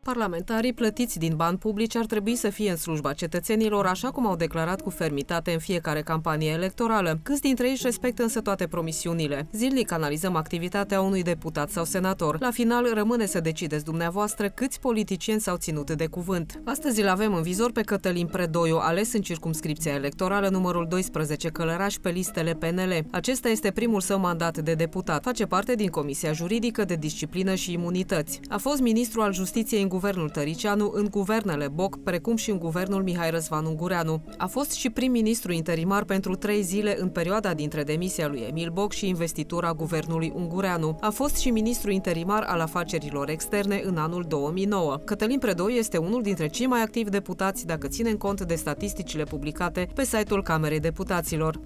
Parlamentarii plătiți din bani publici ar trebui să fie în slujba cetățenilor, așa cum au declarat cu fermitate în fiecare campanie electorală. Câți dintre ei își respectă însă toate promisiunile? Zilnic analizăm activitatea unui deputat sau senator. La final rămâne să decideți dumneavoastră câți politicieni s-au ținut de cuvânt. Astăzi îl avem în vizor pe Cătălin Predoiu, ales în circumscripția electorală numărul 12 Călăraș pe listele PNL. Acesta este primul său mandat de deputat. Face parte din Comisia Juridică de Disciplină și Imunități. A fost ministru al Justiției în guvernul Tăricianu, în guvernele Boc, precum și în guvernul Mihai Răzvan Ungureanu. A fost și prim-ministru interimar pentru 3 zile în perioada dintre demisia lui Emil Boc și investitura guvernului Ungureanu. A fost și ministru interimar al afacerilor externe în anul 2009. Cătălin Predoiu este unul dintre cei mai activi deputați dacă ținem cont de statisticile publicate pe site-ul Camerei Deputaților.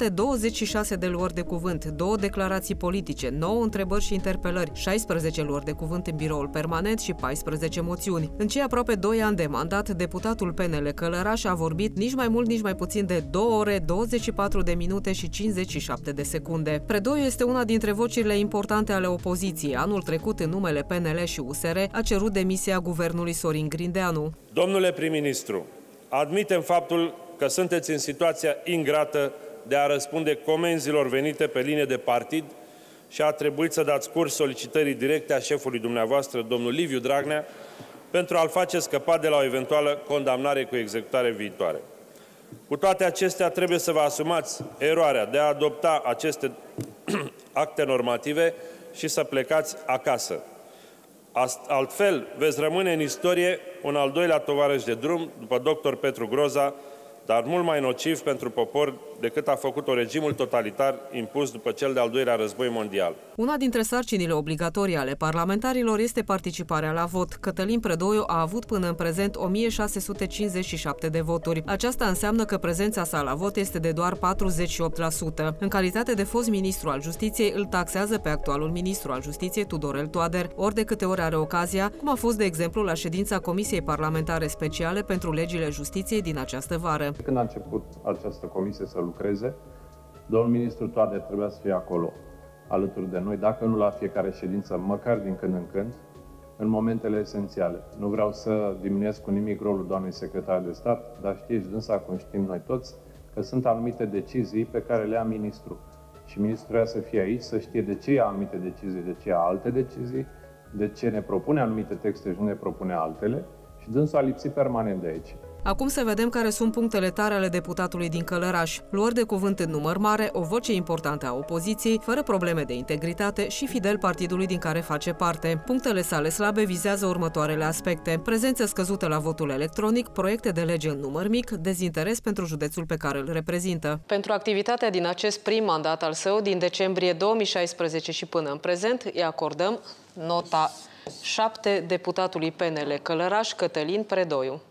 226 de luări de cuvânt, 2 declarații politice, 9 întrebări și interpelări, 16 luări de cuvânt în biroul permanent și 14 moțiuni. În cei aproape 2 ani de mandat, deputatul PNL Călăraș a vorbit nici mai mult, nici mai puțin de 2 ore, 24 de minute și 57 de secunde. Predoiu este una dintre vocile importante ale opoziției. Anul trecut, în numele PNL și USR, a cerut demisia guvernului Sorin Grindeanu. Domnule prim-ministru, admitem faptul că sunteți în situația ingrată de a răspunde comenzilor venite pe linie de partid și a trebuit să dați curs solicitării directe a șefului dumneavoastră, domnul Liviu Dragnea, pentru a-l face scăpa de la o eventuală condamnare cu executare viitoare. Cu toate acestea, trebuie să vă asumați eroarea de a adopta aceste acte normative și să plecați acasă. Altfel, veți rămâne în istorie un al doilea tovarăș de drum, după dr. Petru Groza, dar mult mai nociv pentru popor decât a făcut-o regimul totalitar impus după cel de-al doilea război mondial. Una dintre sarcinile obligatorii ale parlamentarilor este participarea la vot. Cătălin Predoiu a avut până în prezent 1657 de voturi. Aceasta înseamnă că prezența sa la vot este de doar 48%. În calitate de fost ministru al Justiției, îl taxează pe actualul ministru al Justiției, Tudorel Toader, ori de câte ori are ocazia, cum a fost, de exemplu, la ședința Comisiei Parlamentare Speciale pentru Legile Justiției din această vară. Când a început această comisie să lucreze, domnul ministru Toader trebuia să fie acolo, alături de noi, dacă nu la fiecare ședință, măcar din când în când, în momentele esențiale. Nu vreau să diminuez cu nimic rolul doamnei secretar de stat, dar știți dânsa, cum știm noi toți, că sunt anumite decizii pe care le ia ministrul. Și ministrul trebuie să fie aici, să știe de ce ia anumite decizii, de ce ia alte decizii, de ce ne propune anumite texte și nu ne propune altele. Și dânsul a lipsit permanent de aici. Acum să vedem care sunt punctele tare ale deputatului din Călăraș. Luări de cuvânt în număr mare, o voce importantă a opoziției, fără probleme de integritate și fidel partidului din care face parte. Punctele sale slabe vizează următoarele aspecte: prezență scăzută la votul electronic, proiecte de lege în număr mic, dezinteres pentru județul pe care îl reprezintă. Pentru activitatea din acest prim mandat al său, din decembrie 2016 și până în prezent, îi acordăm nota 7 deputatului PNL Călăraș, Cătălin Predoiu.